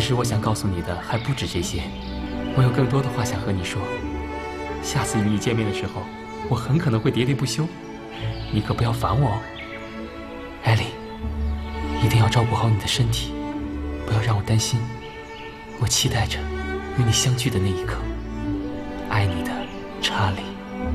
实我想告诉你的还不止这些，我有更多的话想和你说。下次与你见面的时候，我很可能会喋喋不休，你可不要烦我哦。艾琳，一定要照顾好你的身体，不要让我担心。我期待着与你相聚的那一刻。爱你的，查理。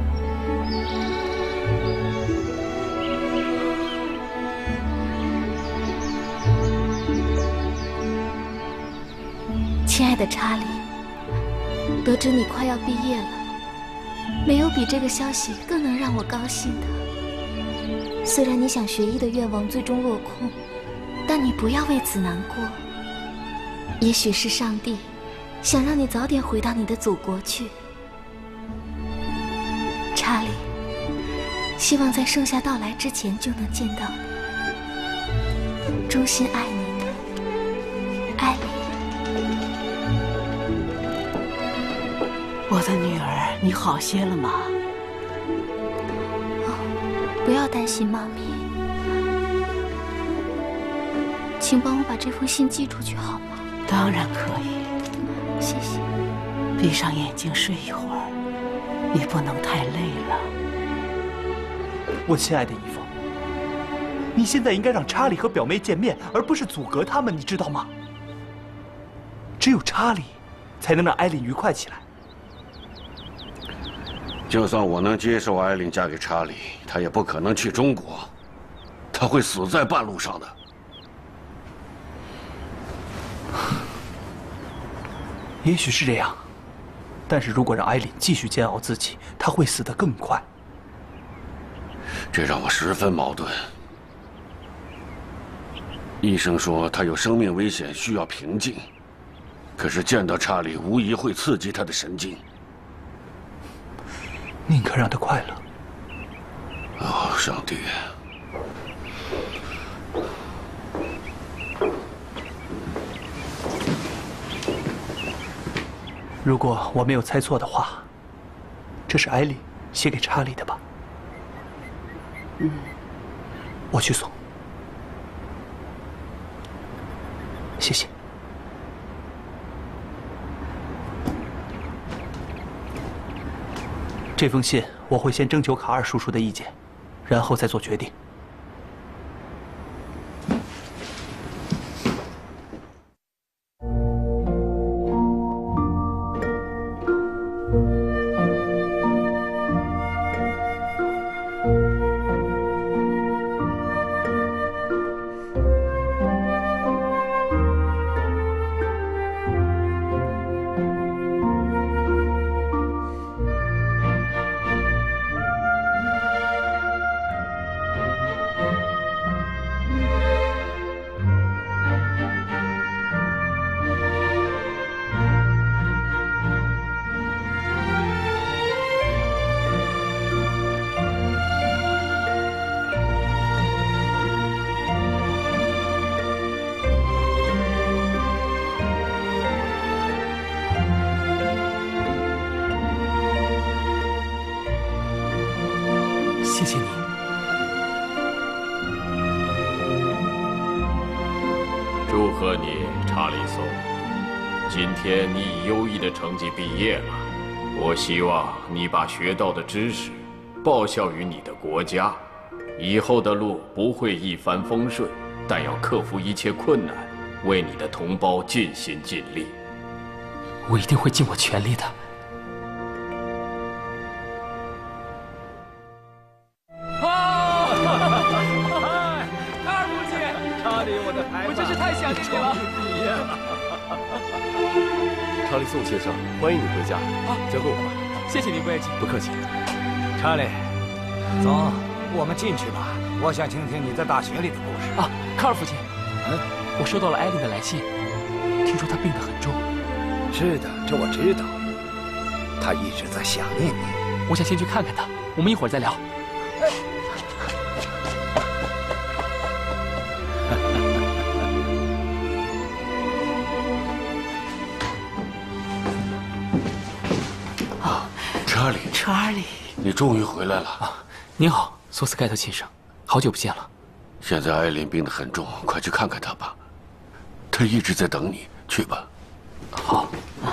亲爱的查理，得知你快要毕业了，没有比这个消息更能让我高兴的。虽然你想学医的愿望最终落空，但你不要为此难过。也许是上帝想让你早点回到你的祖国去。查理，希望在盛夏到来之前就能见到你。衷心爱你的艾琳。 我的女儿，你好些了吗？ 不要担心，妈咪。请帮我把这封信寄出去好吗？ 当然可以。 谢谢。 闭上眼睛睡一会儿，你不能太累了。 我亲爱的伊芙，你现在应该让查理和表妹见面，而不是阻隔他们，你知道吗？只有查理，才能让艾琳愉快起来。 就算我能接受艾琳嫁给查理，她也不可能去中国，她会死在半路上的。 也许是这样，但是如果让艾琳继续煎熬自己，她会死得更快。 这让我十分矛盾。医生说她有生命危险，需要平静，可是见到查理无疑会刺激她的神经。 宁可让她快乐。 哦，上帝！ 如果我没有猜错的话，这是艾琳写给查理的吧？我去送。谢谢。这封信我会先征求卡尔叔叔的意见，然后再做决定。谢谢你。 祝贺你，查理松！今天你以优异的成绩毕业了。我希望你把学到的知识报效于你的国家。以后的路不会一帆风顺，但要克服一切困难，为你的同胞尽心尽力。 我一定会尽我全力的。 查理宋先生，欢迎你回家。交给我吧。 谢谢您，不客气。 不客气。 查理，走，我们进去吧。我想听听你在大学里的故事。 啊，卡尔父亲，我收到了艾琳的来信，听说她病得很重。 是的，这我知道。她一直在想念你。 我想先去看看她，我们一会儿再聊。 查理， 你终于回来了啊！ 您好，索斯盖特先生，好久不见了。 现在艾琳病得很重，快去看看她吧。她一直在等你， 去吧。 好。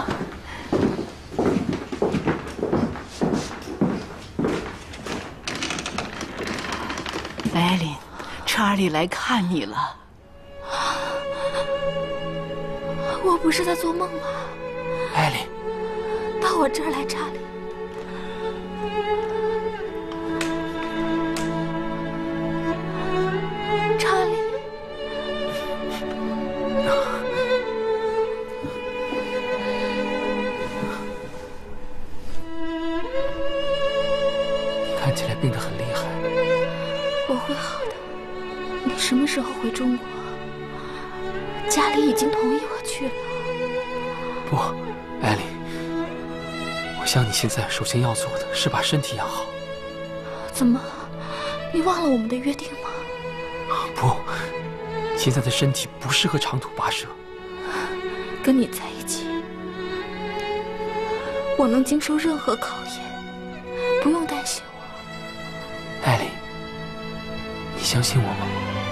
艾琳，查理来看你了。 我不是在做梦吧？ 艾琳， 到我这儿来，查理。查理， 看起来病得很厉害。 我会好的。你什么时候回中国？家里已经同意我去了。 不，艾琳，我想你现在首先要做的是把身体养好。 怎么？你忘了我们的约定吗？ 不，现在的身体不适合长途跋涉。 跟你在一起，我能经受任何考验，不用担心我。 艾琳，你相信我吗？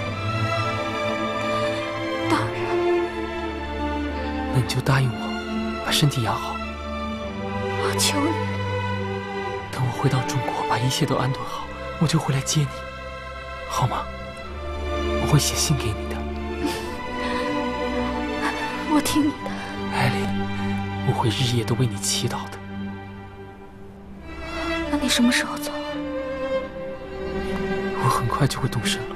当然。 那你就答应我，把身体养好。 我求你了。 等我回到中国，把一切都安顿好，我就回来接你，好吗？我会写信给你的。 我听你的， 艾琳，我会日夜都为你祈祷的。 那你什么时候走？ 我很快就会动身了。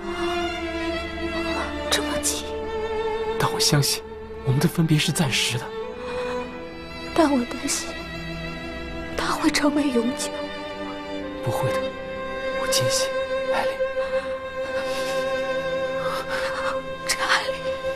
这么急？ 但我相信，我们的分别是暂时的。 但我担心，它会成为永久。 不会的，我坚信，艾琳。 查理。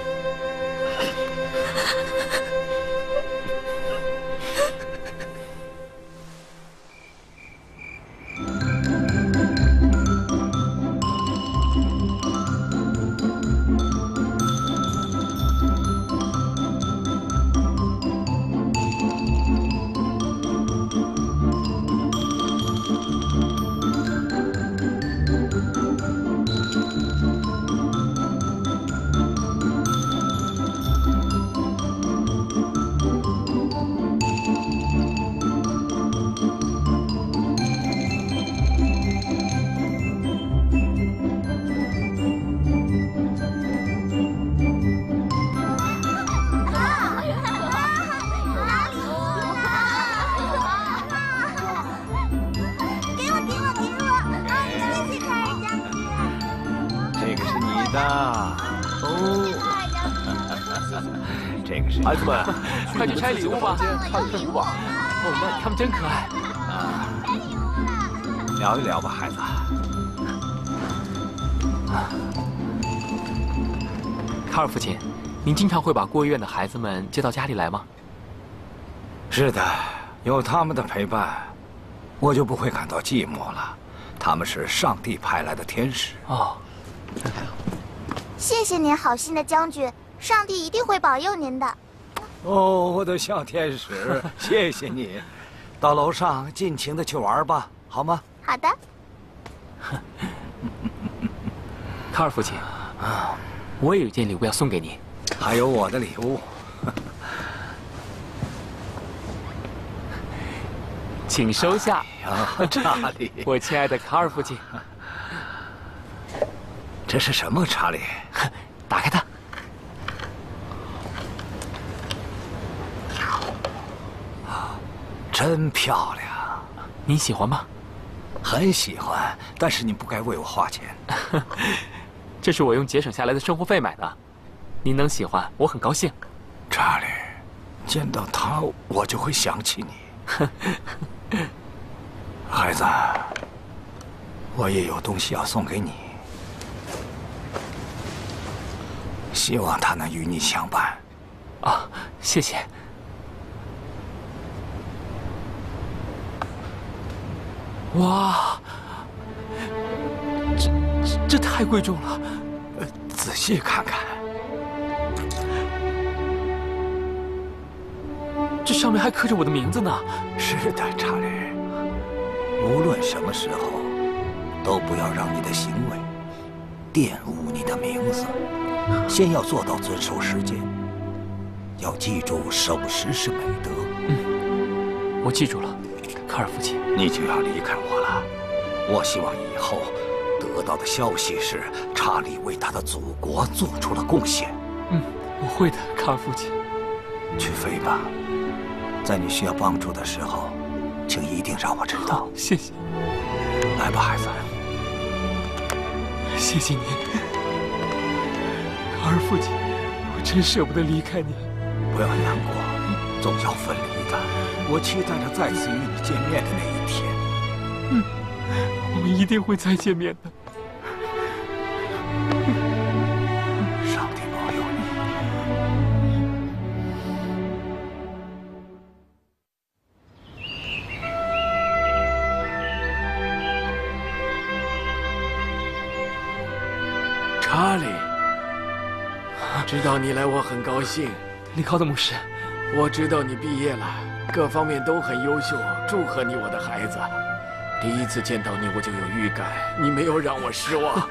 这个是孩子们， 快去拆礼物吧！ 看礼物吧。 哦，那他们真可爱。 聊一聊吧，孩子。 卡尔父亲，您经常会把孤儿院的孩子们接到家里来吗？ 是的，有他们的陪伴，我就不会感到寂寞了。他们是上帝派来的天使。 哦， 谢谢您，好心的将军，上帝一定会保佑您的。 哦，我的小天使，谢谢你。到楼上尽情的去玩吧，好吗？ 好的。 卡尔父亲，我也有件礼物要送给您。 还有我的礼物。 请收下。 查理， 我亲爱的卡尔父亲。 这是什么，查理？ 打开它。 真漂亮。 您喜欢吗？ 很喜欢，但是你不该为我花钱。 这是我用节省下来的生活费买的，您能喜欢，我很高兴。 查理，见到他我就会想起你。孩子，我也有东西要送给你，希望他能与你相伴。 啊，谢谢。哇，这太贵重了。 仔细看看， 这上面还刻着我的名字呢。 是的，查理。无论什么时候，都不要让你的行为玷污你的名字。先要做到遵守时间， 要记住守时是美德。 我记住了，卡尔父亲。 你就要离开我了。我希望以后得到的消息是查理为他的祖国做出了贡献。 我会的，卡尔父亲。 去飞吧，在你需要帮助的时候，请一定让我知道。 谢谢。 来吧，孩子。 谢谢你，卡尔父亲，我真舍不得离开你。 不要难过，总要分离的。我期待着再次与你见面的那一天。 我们一定会再见面的。 上帝保佑你。 查理，知道你来我很高兴。 利考德姆师， 我知道你毕业了，各方面都很优秀，祝贺你，我的孩子。第一次见到你，我就有预感，你没有让我失望。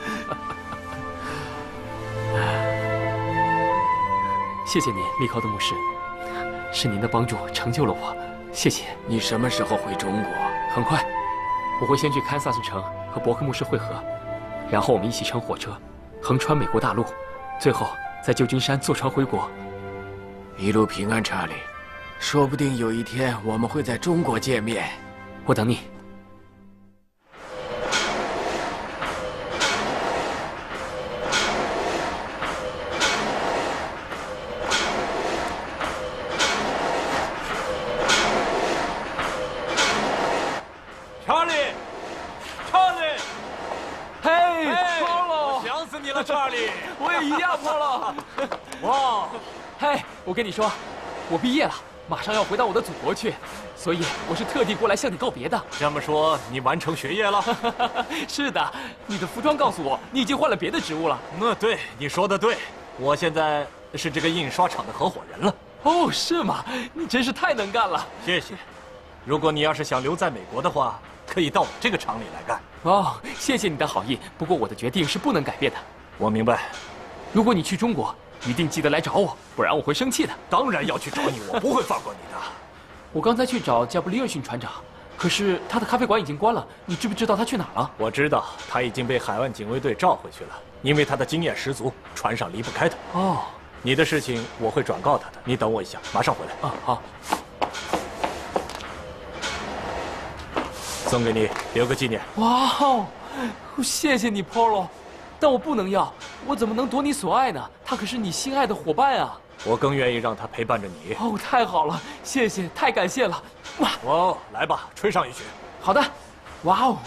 谢谢你，利考德姆师，是您的帮助成就了我，谢谢。 你什么时候回中国？ 很快，我会先去堪萨斯城和伯克牧师会合，然后我们一起乘火车，横穿美国大陆，最后在旧金山坐船回国。 一路平安，查理。说不定有一天我们会在中国见面。 我等你。 查理， 嘿 ，Polo，我想死你了，查理。 我也一样，Polo。 哇， 嘿，我跟你说，我毕业了，马上要回到我的祖国去，所以我是特地过来向你告别的。 这么说，你完成学业了？ 是的，你的服装告诉我，你已经换了别的职务了。 对，你说的对，我现在是这个印刷厂的合伙人了。 哦，是吗？你真是太能干了。 谢谢。如果你要是想留在美国的话，可以到我这个厂里来干。 哦，谢谢你的好意，不过我的决定是不能改变的。 我明白。 如果你去中国，一定记得来找我，不然我会生气的。 当然要去找你，我不会放过你的。 我刚才去找加布里尔逊船长，可是他的咖啡馆已经关了。你知不知道他去哪儿了？ 我知道，他已经被海岸警卫队召回去了，因为他的经验十足，船上离不开他。 哦， 你的事情我会转告他的，你等我一下，马上回来。 啊，好。 送给你，留个纪念。 哇哦，谢谢你 ，Polo， 但我不能要，我怎么能夺你所爱呢？他可是你心爱的伙伴啊！ 我更愿意让他陪伴着你。 哦，太好了，谢谢，太感谢了。 哇哦，来吧，吹上一曲。 好的，哇哦。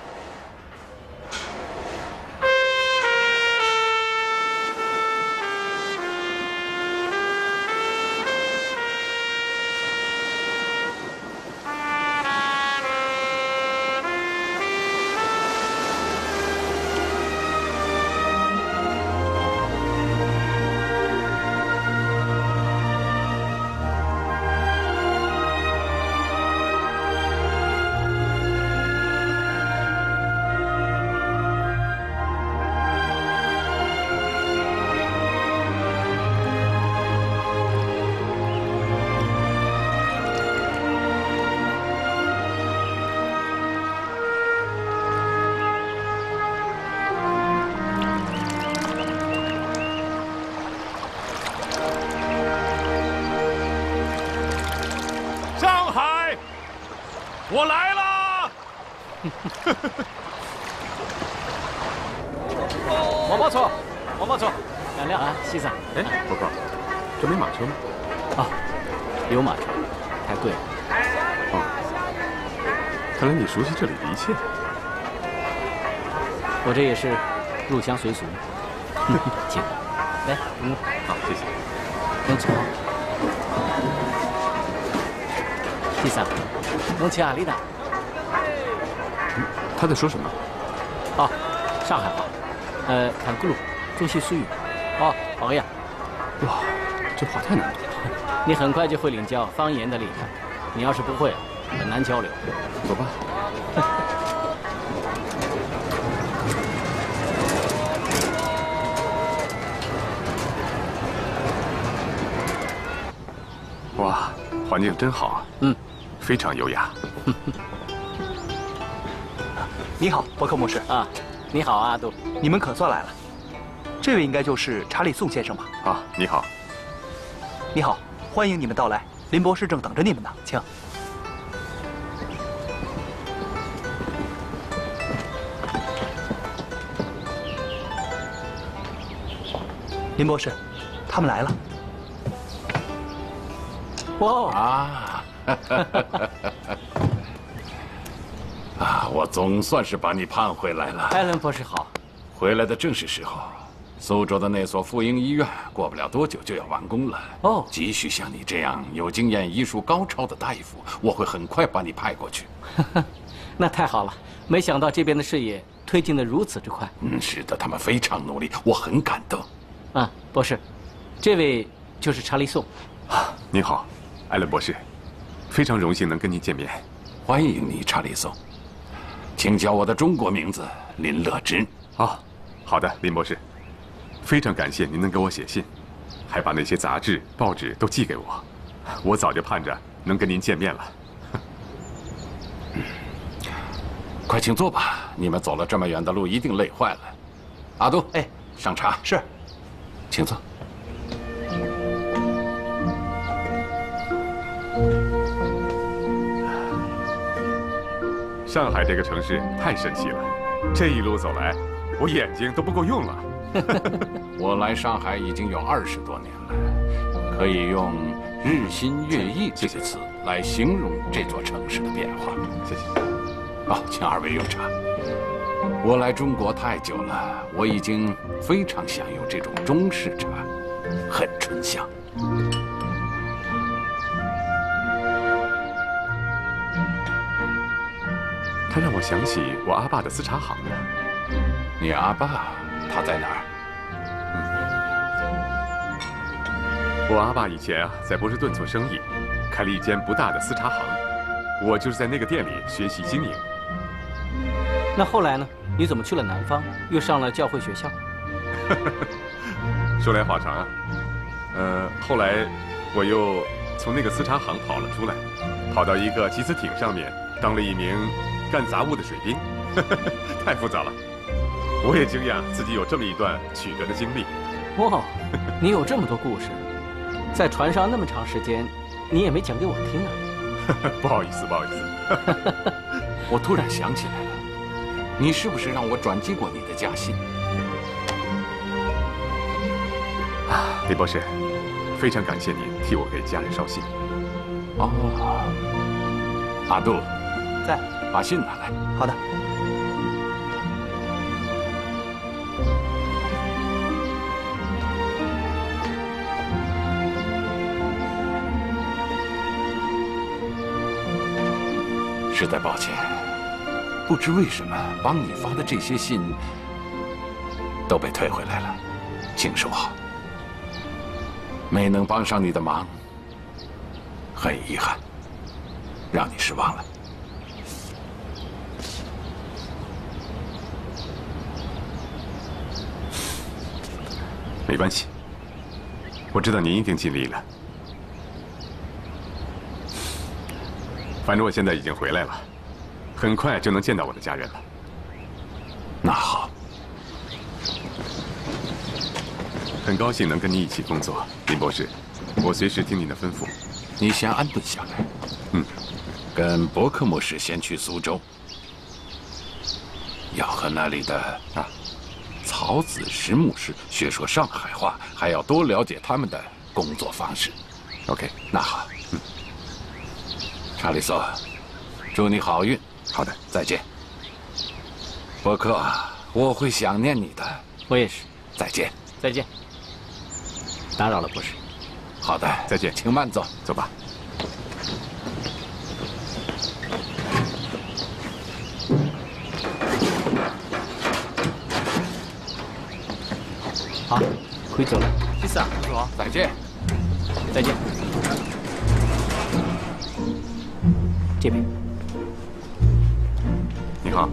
我来啦！往马车，往马车， 亮亮啊，西藏。 哎，报告，这没马车吗？ 啊，有马车，太贵了。 哦，看来你熟悉这里的一切。 我这也是入乡随俗。请，来， 好，谢谢。 能坐。第三，能去哪里的？ 他在说什么？ 哦，上海话。谈咕噜，中西苏语。哦，好呀。 哇，这话太难读了。 你很快就会领教方言的厉害。你要是不会，很难交流。 走吧。 环境真好啊。非常优雅。 你好，伯克牧师。 啊，你好，阿杜。 你们可算来了。这位应该就是查理·宋先生吧？ 啊，你好。 你好，欢迎你们到来。林博士正等着你们呢，请。林博士，他们来了。 哇啊！啊，我总算是把你盼回来了。 艾伦博士好。 回来的正是时候。苏州的那所妇婴医院过不了多久就要完工了。 哦， 急需像你这样有经验、医术高超的大夫，我会很快把你派过去。 那太好了，没想到这边的事业推进得如此之快。 是的，他们非常努力，我很感动。 啊，博士，这位就是查理宋。 啊，你好，艾伦博士，非常荣幸能跟您见面。 欢迎你，查理宋。请叫我的中国名字林乐之。 哦，好的，林博士。非常感谢您能给我写信，还把那些杂志、报纸都寄给我。我早就盼着能跟您见面了。 快请坐吧，你们走了这么远的路，一定累坏了。阿杜， 哎， 上茶。 是， 请坐。 上海这个城市太神奇了，这一路走来，我眼睛都不够用了。 我来上海已经有20多年了，可以用“日新月异”这个词来形容这座城市的变化。 谢谢。 好，请二位用茶。我来中国太久了，我已经非常享用这种中式茶，很醇香。 它让我想起我阿爸的丝茶行呢。 你阿爸？他在哪儿？ 我阿爸以前在波士顿做生意，开了一间不大的丝茶行，我就是在那个店里学习经营。 那后来呢？你怎么去了南方，又上了教会学校？ 说来话长啊。后来我又从那个丝茶行跑了出来，跑到一个集资艇上面当了一名干杂物的水兵，太复杂了。我也惊讶自己有这么一段曲折的经历。 哇，你有这么多故事，在船上那么长时间，你也没讲给我听啊。 不好意思，不好意思。 我突然想起来了，你是不是让我转寄过你的家信？ 啊，李博士，非常感谢您替我给家人捎信。 哦，阿杜， 在， 把信拿来。 好的。 实在抱歉，不知为什么帮你发的这些信都被退回来了，请收好。没能帮上你的忙，很遗憾，让你失望了。 没关系，我知道您一定尽力了。反正我现在已经回来了，很快就能见到我的家人了。 那好， 很高兴能跟你一起工作，林博士。我随时听您的吩咐。 你先安顿下来。跟伯克牧师先去苏州，要和那里的曹子石牧师学说上海话，还要多了解他们的工作方式。 OK， 那好。查理索，祝你好运。 好的， 再见。伯克，我会想念你的。 我也是。 再见。 再见。打扰了，博士。 好的， 再见， 请慢走。 走吧。 好，可以走了。 第四啊，走啊。 再见。 再见。这边。 你好。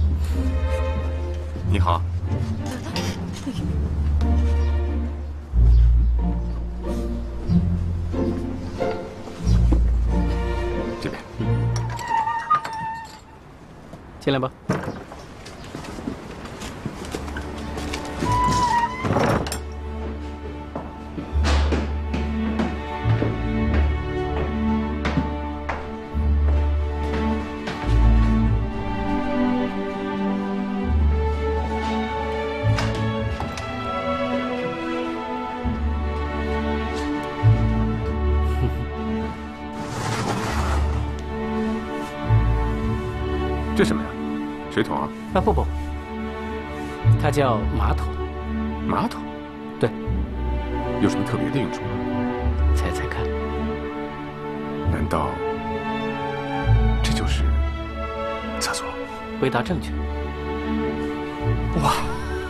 你好。 进来吧。 这什么呀？水桶啊？ 啊不，它叫马桶。 马桶？ 对。 有什么特别的用处吗？ 猜猜看。 难道这就是厕所？ 回答正确。 哇，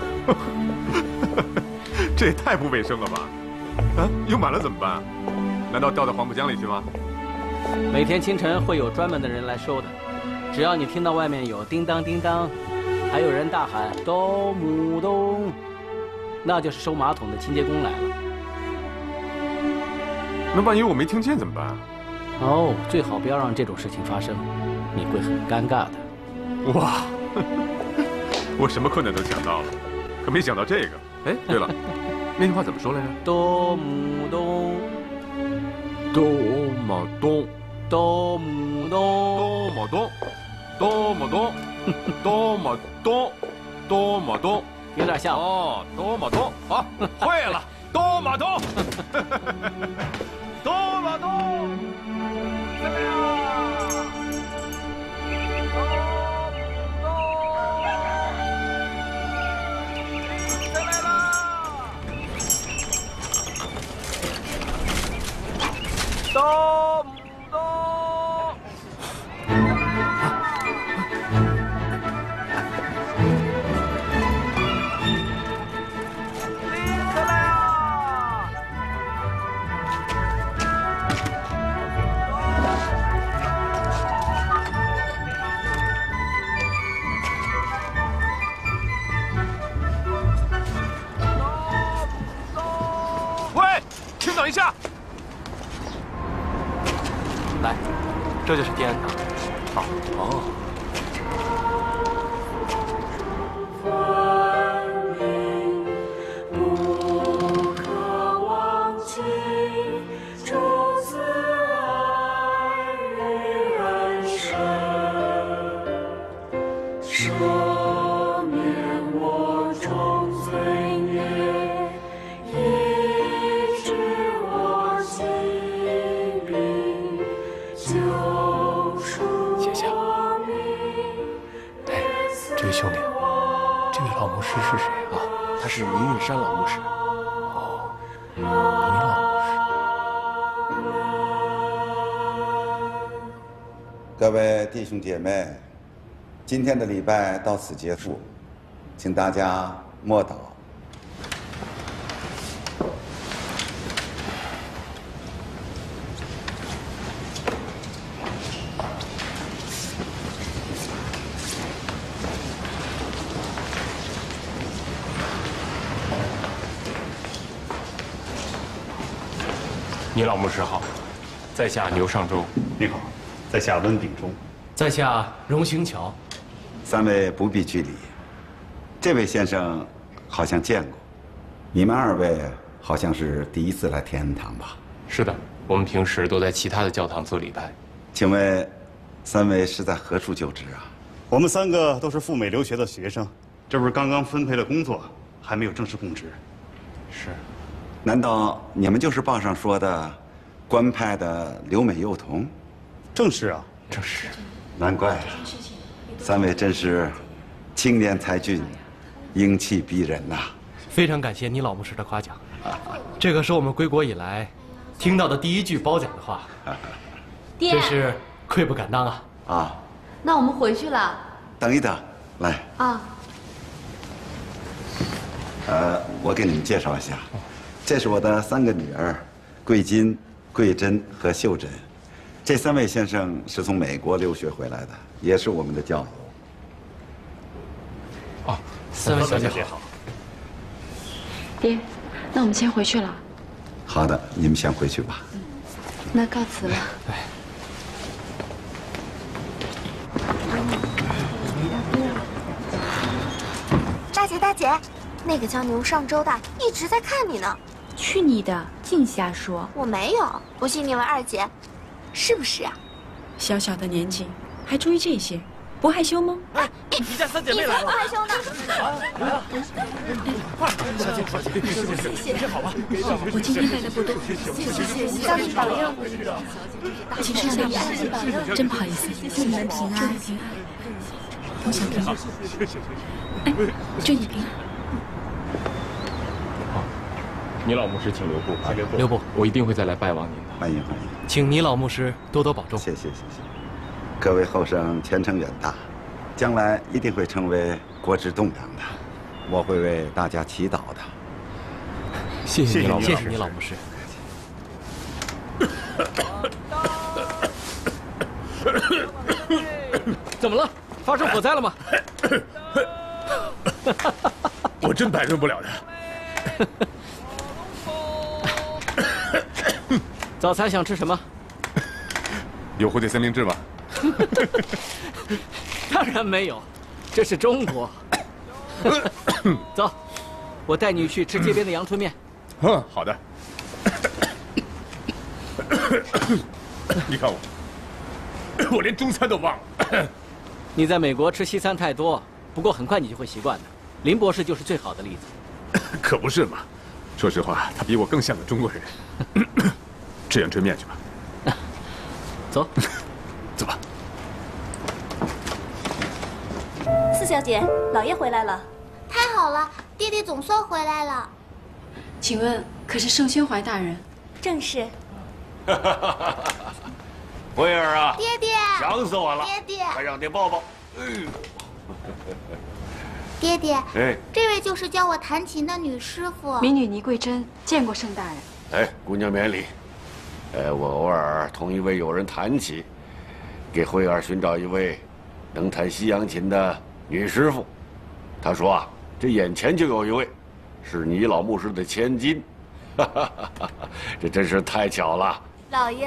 这也太不卫生了吧！啊，用满了怎么办？难道掉到黄浦江里去吗？ 每天清晨会有专门的人来收的。只要你听到外面有叮当叮当，还有人大喊咚母咚，那就是收马桶的清洁工来了。 那万一我没听见怎么办？ 哦，最好不要让这种事情发生，你会很尴尬的。 哇，我什么困难都想到了，可没想到这个。哎，对了，那句话怎么说来着？ 咚母咚， 咚么咚， 咚母咚， 咚么咚。多么多，多么多，多么多， 有点像哦，多么多，好，会了，多么多，多么多，怎么样？多么多。等一下， 来，这就是天安堂。好。哦。 是谁啊？他是明运山老牧师。哦，明老牧师。 各位弟兄姐妹，今天的礼拜到此结束，请大家默祷。 倪老牧师好，在下牛尚周。 你好，在下温秉忠。 在下荣兴桥。 三位不必拘礼。这位先生好像见过，你们二位好像是第一次来天安堂吧？ 是的，我们平时都在其他的教堂做礼拜。 请问，三位是在何处就职啊？ 我们三个都是赴美留学的学生，这不是刚刚分配了工作，还没有正式供职。 是。 难道你们就是报上说的官派的留美幼童？ 正是啊， 正是。 难怪了，三位真是青年才俊，英气逼人呐！ 非常感谢倪老牧师的夸奖，这可是我们归国以来听到的第一句褒奖的话，真是愧不敢当啊！ 啊， 那我们回去了。 等一等，来啊。 我给你们介绍一下。这是我的三个女儿，桂金、桂珍和秀珍。这三位先生是从美国留学回来的，也是我们的教友。 哦，三位小姐好。 爹，那我们先回去了。 好的，你们先回去吧。 那告辞了。 对。 姐，那个叫牛上周的一直在看你呢。 去你的，净瞎说！ 我没有，不信你问二姐，是不是啊？ 小小的年纪还注意这些，不害羞吗？ 哎， 你家三姐妹来了， 你才不害羞呢！ 来了，快，小姐，你这好吧？ 我今天带的不多， 上帝保佑你。 请吃下吧，真不好意思， 祝你们平安， 祝你平安。我想平安。哎，祝你平安。 倪老牧师，请留步。留步，我一定会再来拜望您的。 欢迎欢迎， 请倪老牧师多多保重。 谢谢。各位后生前程远大，将来一定会成为国之栋梁的，我会为大家祈祷的。 谢谢倪老牧师。 怎么了？发生火灾了吗？ 我真摆弄不了的。 早餐想吃什么？ 有火腿三明治吗？ 当然没有，这是中国。走，我带你去吃街边的阳春面。 好的。你看我连中餐都忘了。 你在美国吃西餐太多，不过很快你就会习惯的。林博士就是最好的例子。 可不是嘛。说实话，他比我更像个中国人。吃阳春面去吧。 走， 走吧。 四小姐，老爷回来了。 太好了，爹爹总算回来了。 请问，可是盛宣怀大人？ 正是。 慧儿啊， 爹爹， 想死我了！ 爹爹， 快让爹抱抱。 爹爹， 哎， 这位就是教我弹琴的女师傅， 民女倪桂珍，见过盛大人。 哎，姑娘免礼。我偶尔同一位友人谈起，给慧儿寻找一位能弹西洋琴的女师傅。他说啊，这眼前就有一位，是倪老牧师的千金。这真是太巧了。 老爷，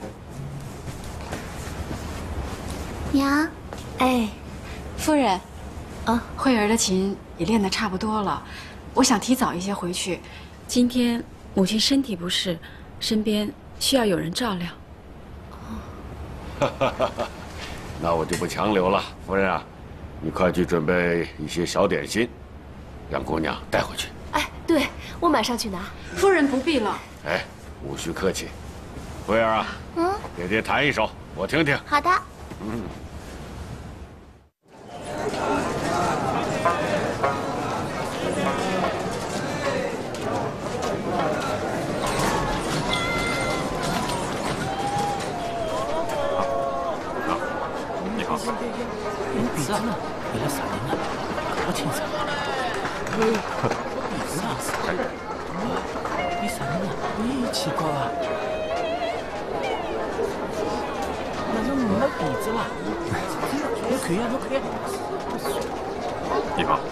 娘， 哎，夫人，慧儿的琴也练得差不多了，我想提早一些回去。今天母亲身体不适，身边需要有人照料。 那我就不强留了，夫人啊，你快去准备一些小点心，让姑娘带回去。 哎，对，我马上去拿。 夫人不必了。 哎，无需客气。慧儿啊，给爹弹一首，我听听。 好的。 你好。 鼻子呢？你来啥人呢？可清楚。鼻子啊！你啥人呢？你奇怪啊！那就没鼻子了。你可以啊，你可以。 你好。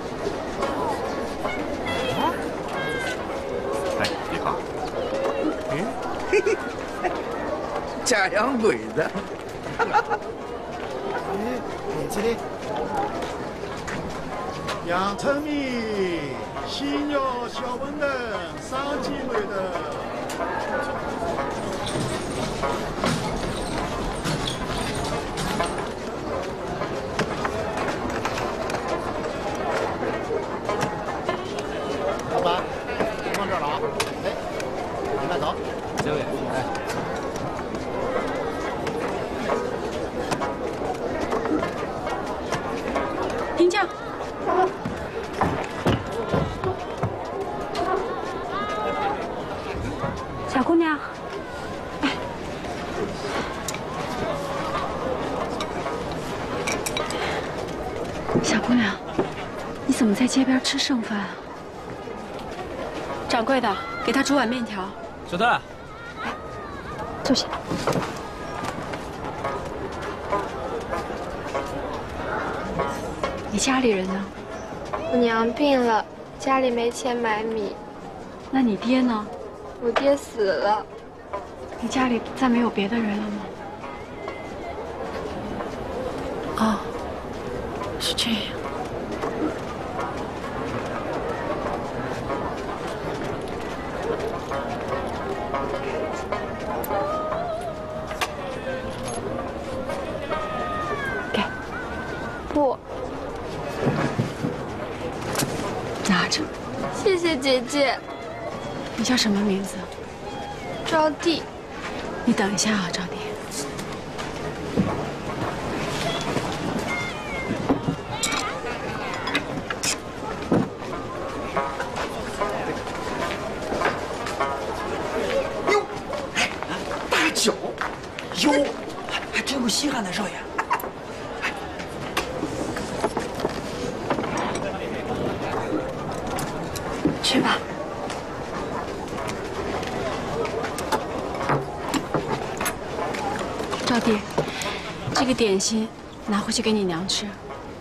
哎，你好。 嘿嘿，假洋鬼子。这里，阳春面、鲜肉小馄饨、生煎馒头。老板，放这儿了啊！哎，你慢走。 这位，哎。 兵将，小姑娘，哎，小姑娘，你怎么在街边吃剩饭啊？掌柜的，给他煮碗面条。 小段， 坐下。你家里人呢？ 我娘病了，家里没钱买米。 那你爹呢？ 我爹死了。 你家里再没有别的人了吗？哦，是这样。 谢姐姐。 你叫什么名字？ 招娣。 你等一下啊，招娣。 哟，大酒，哟，还真有稀罕的，少爷。 吃吧。招娣，这个点心拿回去给你娘吃。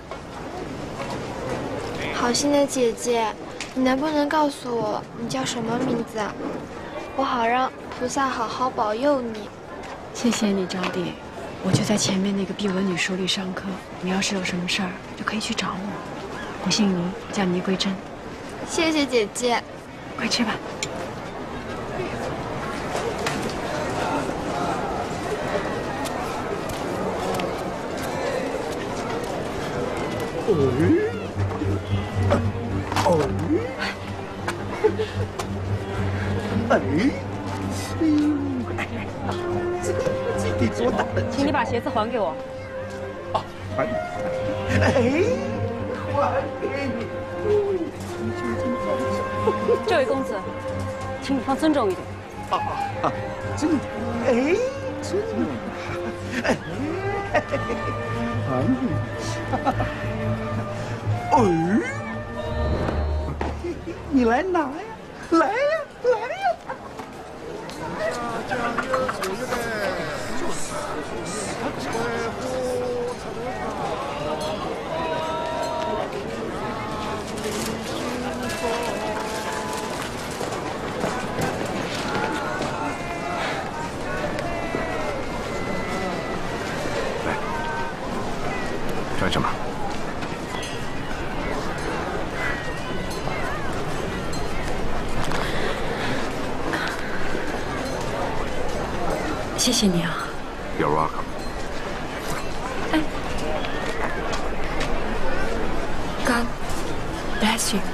好心的姐姐，你能不能告诉我你叫什么名字啊？我好让菩萨好好保佑你。 谢谢你，招娣。我就在前面那个碧文女书里上课，你要是有什么事儿，就可以去找我。我姓倪，叫倪桂珍。 谢谢姐姐， 快吃吧。 这多大的？ 请你把鞋子还给我。 哦，还你。还给你。 这位公子，请你放尊重一点。 尊重，尊重，你来拿呀，来呀，来呀！ 穿什么？ 谢谢你啊。 You're welcome。 哎 ，God bless you。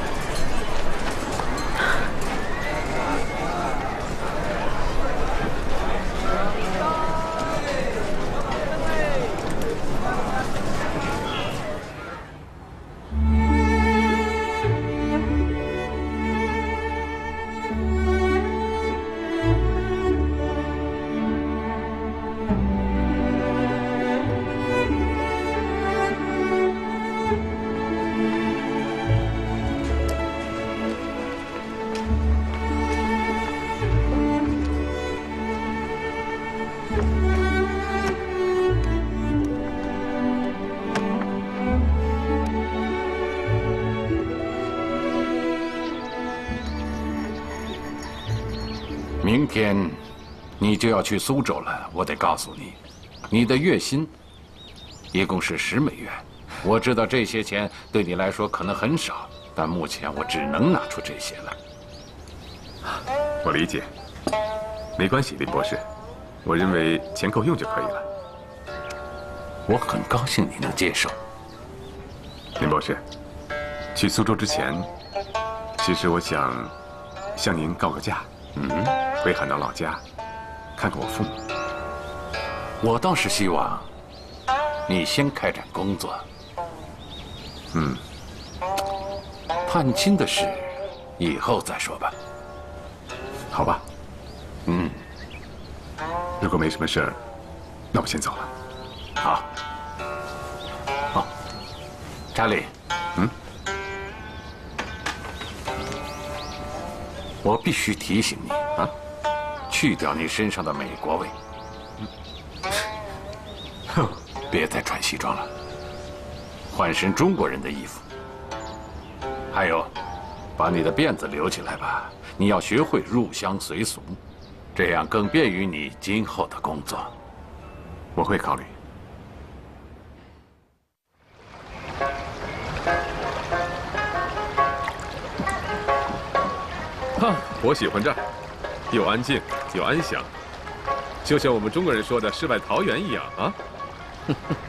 明天你就要去苏州了，我得告诉你，你的月薪一共是10美元。我知道这些钱对你来说可能很少，但目前我只能拿出这些了。 我理解，没关系，林博士，我认为钱够用就可以了。 我很高兴你能接受， 林博士。去苏州之前，其实我想向您告个假。 回海南老家，看看我父母。 我倒是希望你先开展工作。探亲的事以后再说吧。 好吧。如果没什么事儿，那我先走了。 好。哦，查理。我必须提醒你啊，去掉你身上的美国味。别再穿西装了，换身中国人的衣服。还有，把你的辫子留起来吧。你要学会入乡随俗，这样更便于你今后的工作。 我会考虑。我喜欢这儿，又安静又安详，就像我们中国人说的世外桃源一样啊！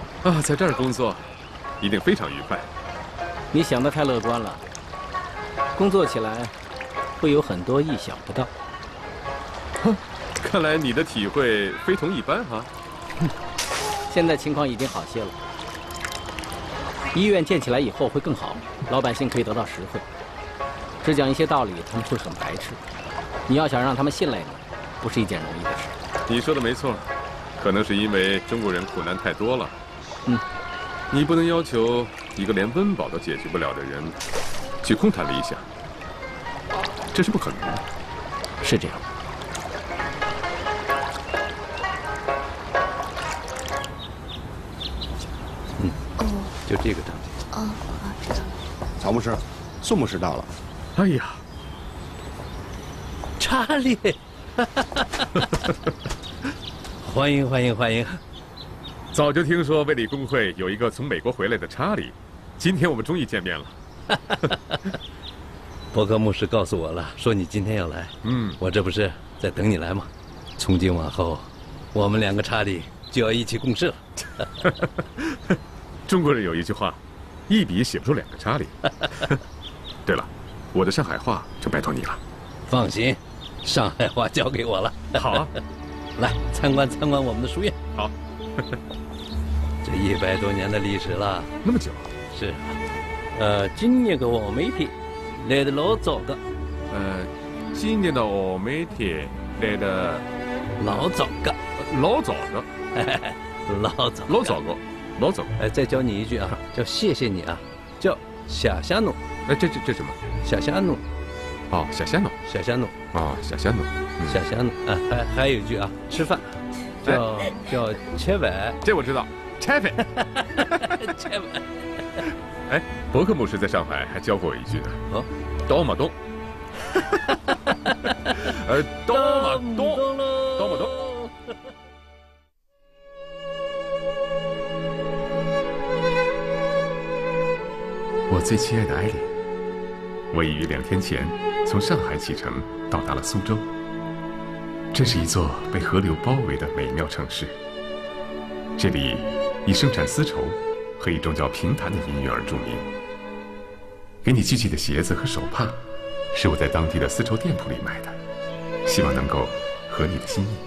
在这儿工作，一定非常愉快。 你想的太乐观了。 工作起来会有很多意想不到。 哼，看来你的体会非同一般哈。 现在情况已经好些了，医院建起来以后会更好，老百姓可以得到实惠。只讲一些道理，他们会很排斥。你要想让他们信赖你，不是一件容易的事。 你说的没错，可能是因为中国人苦难太多了。你不能要求一个连温饱都解决不了的人去空谈理想，这是不可能的。 是这样。 就这个张。 哦，知道了。 曹牧师，宋牧师到了。 哎呀， 查理，欢迎欢迎欢迎！ 早就听说卫理公会有一个从美国回来的查理，今天我们终于见面了。 伯克牧师告诉我了，说你今天要来。我这不是在等你来吗？从今往后，我们两个查理就要一起共事了。 中国人有一句话，一笔写不出两个查理。对了，我的上海话就拜托你了。 放心，上海话交给我了。 好啊， 来参观参观我们的书院。 好。 这100多年的历史了， 那么久？ 是啊。今年的学媒体来的老早的。 今年的学媒体来的老早的。 老早的。 老早。 老早个。老早。 再教你一句啊，叫谢谢你啊，叫谢谢侬。 这什么？ 谢谢侬。 哦，谢谢侬。 谢谢侬。 哦，谢谢侬。 谢谢侬啊，还有一句啊，吃饭叫吃饭。 这我知道，吃饭。 吃饭。 哎，伯克牧师在上海还教过我一句呢。哦，刀马东。刀马东，刀马东。我最亲爱的艾琳，我已于2天前从上海启程，到达了苏州。这是一座被河流包围的美妙城市，这里以生产丝绸和一种叫评弹的音乐而著名。给你寄去的鞋子和手帕，是我在当地的丝绸店铺里买的，希望能够合你的心意。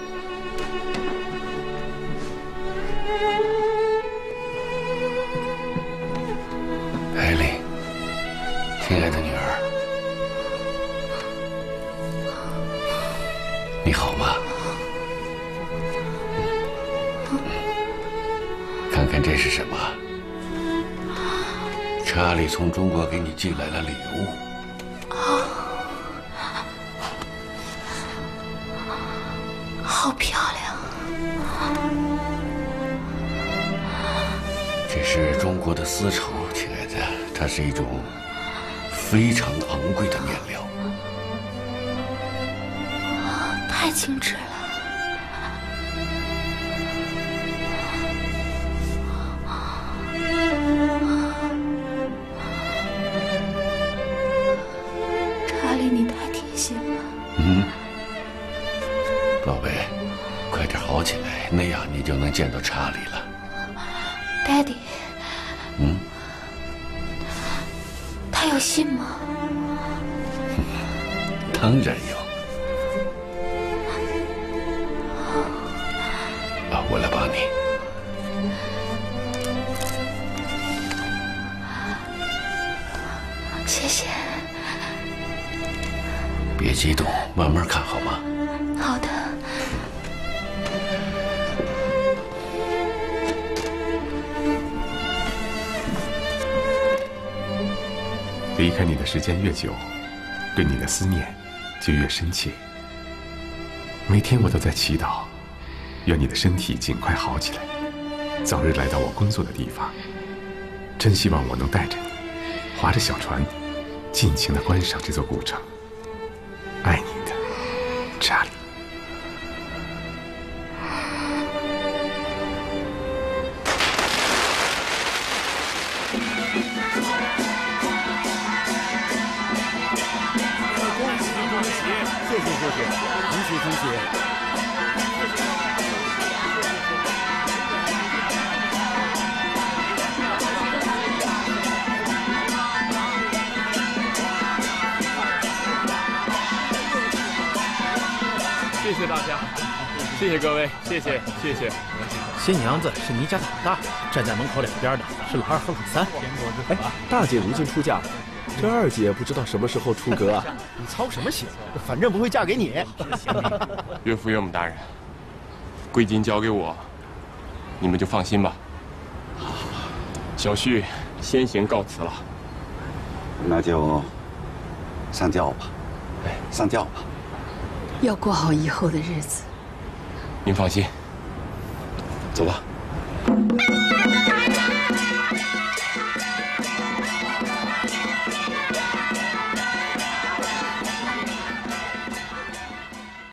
艾琳，亲爱的女儿，你好吗？看看这是什么？查理从中国给你寄来了礼物。 好漂亮！ 这是中国的丝绸，亲爱的，它是一种非常昂贵的面料。 太精致了。查理，你太贴心了。 宝贝，快点好起来，那样你就能见到查理了。 Daddy。他有信吗？ 当然有。我来帮你。 谢谢。 别激动，慢慢看好吗？ 好的。 离开你的时间越久，对你的思念就越深切。每天我都在祈祷，愿你的身体尽快好起来，早日来到我工作的地方。真希望我能带着你，划着小船，尽情地观赏这座古城。爱你的，查理。 谢谢，恭喜恭喜！ 谢谢大家，谢谢各位，谢谢。 新娘子是你家老大，站在门口两边的是老二和老三。 哎，大姐如今出嫁，这二姐不知道什么时候出阁啊？ 你操什么心？反正不会嫁给你。 岳父岳母大人，贵金交给我，你们就放心吧。小婿先行告辞了。 那就上轿吧，上轿吧。 要过好以后的日子。 您放心，走吧。